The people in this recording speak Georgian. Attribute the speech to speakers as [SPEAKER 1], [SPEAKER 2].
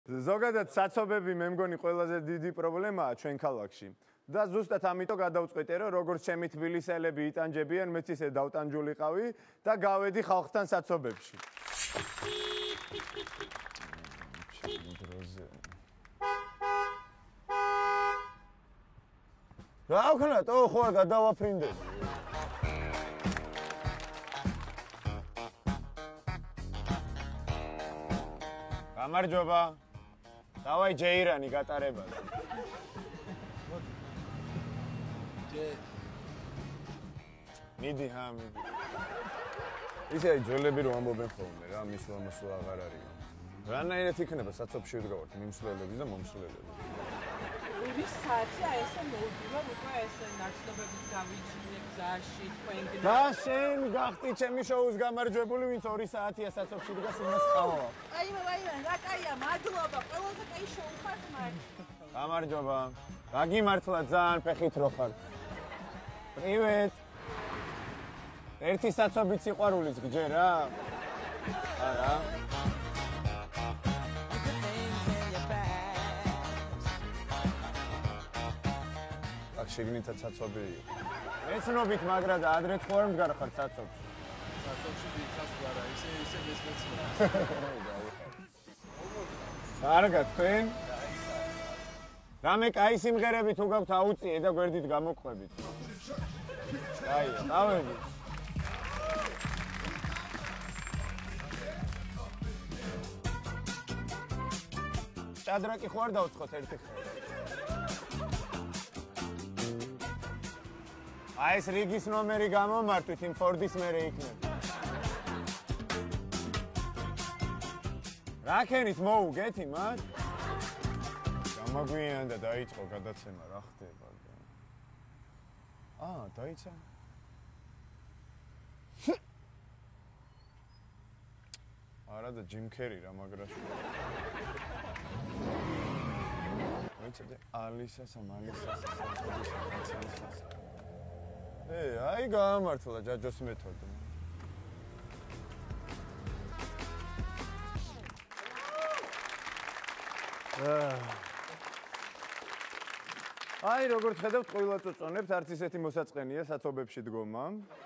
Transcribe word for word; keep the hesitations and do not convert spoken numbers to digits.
[SPEAKER 1] ზოგადად საცობები მე მგონი ყველაზე დიდი პრობლემაა ჩვენ ქალაქში. და ზუსტად ამიტომ გადავწყვეტე, რომ როგორც ჩემი თბილისელები იტანჯებიან, მეც ისე დავტანჯულიყავი და გავედი ხალხთან საცობებში. რა ვქნა, თო ხო არ გადავაფრინდები. გამარჯობა. დავაი ჯეირანი გატარებაზე. მიდი ჰა მიდი. ისე აი ძველები რომ ამბობენ ხოლმე რა, მისვლა მოსვლა აღარ არის. რანაირად იქნება საცობში ვდგავართ მიმსვლელები და მომსვლელები.
[SPEAKER 2] ორი საათი აი ესე მოვიდება, უკვე ესე ნაცნობების გავიჩინე გზაში თქვენ გნა.
[SPEAKER 1] და შენ გახტი ჩემი შოუს გამარჯვებული, ვინც ორი საათია საცობში დგას იმას ყავა.
[SPEAKER 2] აი მაინა, რა კაია, მადლობა, ყველაზე კაი შოუ ხართ მართ.
[SPEAKER 1] გამარჯობა. გაგიმართლა ძალიან ფეხით რო ხარ. პრივეტ. ერთი საცობით სიყვარულიც გჯერ რა? არა. აქ შეგნითაც საცობი. ეცნობით, მაგრამ და ადრე ხო არ მდგარ ხარ საცობში.
[SPEAKER 3] საცობში დიქას ვარა, ისე ისე მესმეცნია.
[SPEAKER 1] კარგად, თქვენ? რამე კაი სიმღერები თუ გაქვთ აუწიე და გვერდით გამოგყვებით. კაია, დავედი. ჭადრაკი ხო არ დავცხოთ ერთი ხელი. აი ეს რიგის ნომერი გამომართვით, იმ ფორდის მერე იქნება. რა ქენით მოუგეთ იმათ? გამაგვიან და დაიწყო გადაცემა, რა ხდება და. აა, დაიცა. არა და ჯიმ კერი რა მაგრაში. ვიცი, ალისას, ამალისას, საცობისას. ე, აი გაამართლა ჯაჯოს მეთოდი. აი, როგორც ხედავთ, ყველა წოწონებთ, არც ისეთი მოსაწყენია საცობებში დგომა.